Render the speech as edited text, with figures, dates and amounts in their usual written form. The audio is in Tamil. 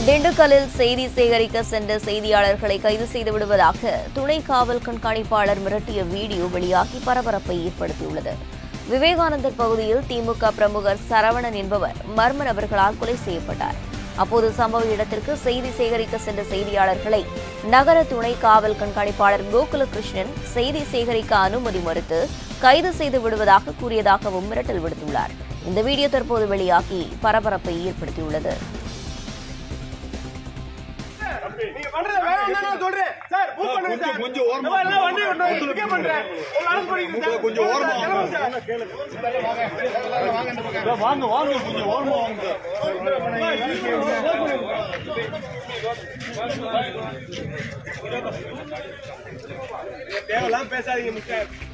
திண்டுக்கல்லில் செய்தி சேகரிக்க சென்ற செய்தியாளர்களை கைது செய்து விடுவதாக துணை காவல் கண்காணிப்பாளர் மிரட்டிய வீடியோ வெளியாகி பரபரப்பை ஏற்படுத்தியுள்ளது. விவேகானந்தர் பகுதியில் திமுக பிரமுகர் சரவணன் என்பவர் மர்ம நபர்களால் கொலை செய்யப்பட்டார். அப்போது சம்பவ இடத்திற்கு செய்தி சேகரிக்க சென்ற செய்தியாளர்களை நகர துணை காவல் கண்காணிப்பாளர் கோகுலகிருஷ்ணன் செய்தி சேகரிக்க அனுமதி மறுத்து கைது செய்து விடுவதாக கூறியதாகவும் மிரட்டல் விடுத்துள்ளார். இந்த வீடியோ தற்போது வெளியாகி பரபரப்பை ஏற்படுத்தியுள்ளது. தேவையெல்லாம் பேசாதீங்க மிஸ்டர்.